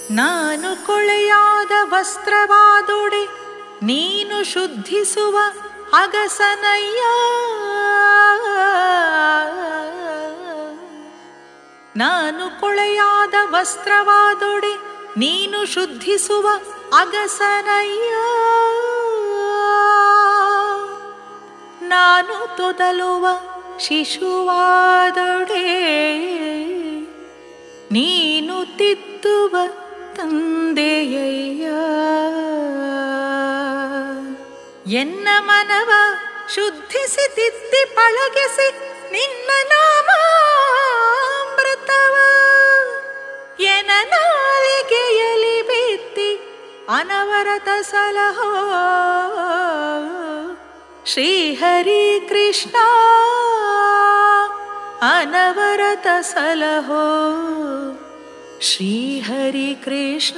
ನಾನು ಕೊಳೆಯಾದ ವಸ್ತ್ರವಾದೊಡೆ ನೀನು ಶುದ್ಧಿಸುವ ಅಗಸನಯ್ಯ. ನಾನು ಕೊಳೆಯಾದ ವಸ್ತ್ರವಾದೊಡೆ ನೀನು ಶುದ್ಧಿಸುವ ಅಗಸನಯ್ಯ. ನಾನು ತೊದಲುವ ಶಿಶುವಾದೊಡೆ ನೀನು ತಿದ್ದುವ ತಂದೆಯಯ್ಯ. ಎನ್ನ ಮನವ ಶುದ್ಧಿಸಿ ತಿದ್ದಿ ಪಳಗಿಸಿ ನಿನ್ನ ನಾಮಾಮೃತವ ಎನ ನಾಲಿಗೆಯಲ್ಲಿ ಬಿತ್ತಿ ಅನವರತ ಸಲಹೋ ಶ್ರೀಹರಿ ಕೃಷ್ಣ. ಅನವರತ ಸಲಹೋ ಶ್ರೀಹರಿ ಕೃಷ್ಣ.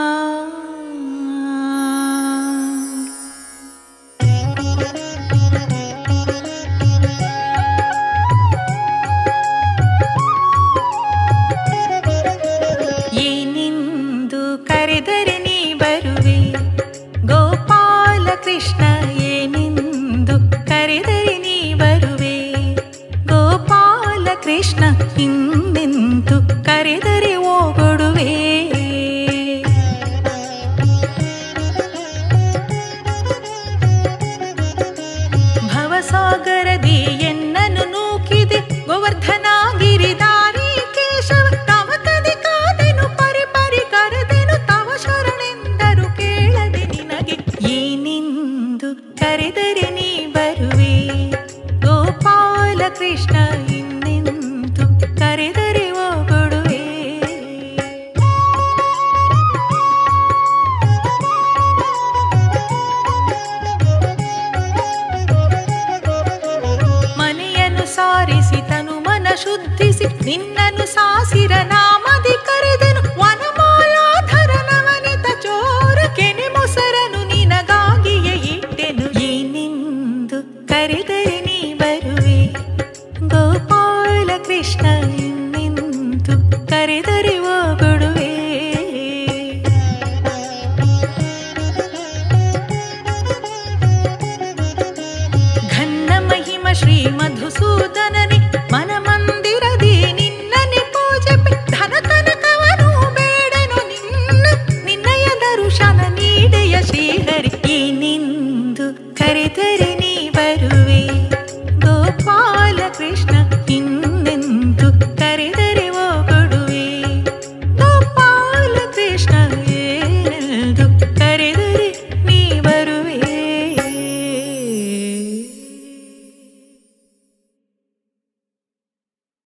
ಏನೆಂದು ಕರೆದರೆ ನೀ ಬರುವೆ ಗೋಪಾಲ ಕೃಷ್ಣ. ಏನೆಂದು ಕರೆದರೆ ನೀ ಬರುವೆ ಗೋಪಾಲ ಕೃಷ್ಣ. ಹಿಂದೆಂದು ಕರೆದರೆ ಓಗೊಡುವೆ. ಭವಸಾಗರದಿ ಎನ್ನನ್ನು ನೂಕಿದೆ ಗೋವರ್ಧನ ಗಿರಿಧಾರಿ ಕೇಶವ. ತವ ಕದಿ ಕಾದೆನು ಪರಿ ಪರಿ ಕರೆದೆನು ತವ ಶರಣೆಂದರು ಕೇಳದೆ ನಿನಗೆ. ಏನೆಂದು ಕರೆದರೆ ನೀ ಬರುವೆ ಗೋಪಾಲ ಕೃಷ್ಣ. ಇನ್ನೆಂದು ಕರೆದರೆ ಓಗೊಡುವೆ. ಮನೆಯನ್ನು ಸಾರಿಸಿ ತನು ಮನ ಶುದ್ಧಿಸಿ ನಿನ್ನನ್ನು ಸಾಸಿರ ನಾಮದಿ ಕರೆದೆನು. ವನಮಾಲಾಧರ ನವನಿತ ಚೋರ ಕೆನೆ ಮೊಸರನು ನಿನಗಾಗಿಯೇ ಇಟ್ಟೆನು. ಏನೆಂದು ಕರೆದರೆ ನೀ ಬರುವೆ ಗೋಪಾಲ ಕೃಷ್ಣ. ಇನ್ನೆಂದು ಕರೆದರೆ